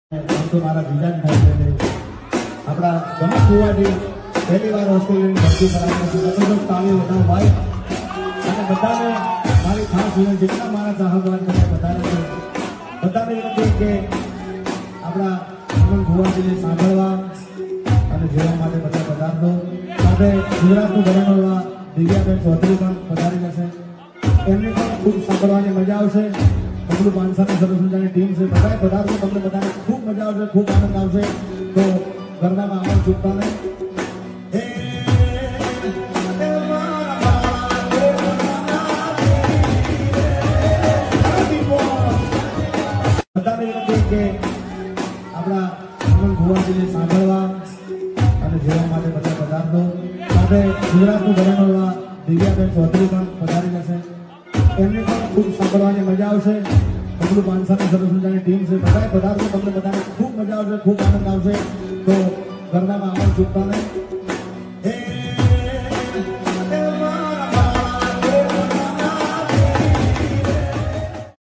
મારા બીજા થાય છે આપણા ગમે કુવાડી પહેલી વાર ઓસ્ટ્રેલિયાની ધરતી પર આવ્યા છે જબરદસ્ત તાળી વધારો ભાઈ અને બધાને મારી ખાસ વિનંતી જેટલા મારા ચાહકવાન છે બધાને વિનંતી કે આપણા અમન કુવાડીને સાંભળવા અને જોવા માટે બધા પધારતો સાથે ગુજરાતનું ઘરેણું દિવ્યાબેન ચૌધરી પણ પધારી જશે એમને પણ ખૂબ સાંભળવાની મજા આવશે બબલુ પાંચાની સરસ મજાની ટીમ છે બધાએ પધારશો તમને બધાને ખૂબ મજા આવશે ખૂબ આનંદ આવશે તો ગરબામાં આનંદ ચૂકતા નહીં બધાને વિનંતી કે આપણા અમન કુવાડીને સાંભળવા અને જોવા માટે બધા પધારતો સાથે ગુજરાતનું ઘરેણું દિવ્યાબેન ચૌધરી પણ પધારી જશે એમને પણ ખૂબ સાંભળવાની મજા આવશે બબલુ પાંચાની સરસ મજાની ટીમ છે બધાએ પધારશો તમને બધાને ખૂબ મજા આવશે ખૂબ આનંદ આવશે તો ગરબામાં આનંદ ચૂકતા નહીં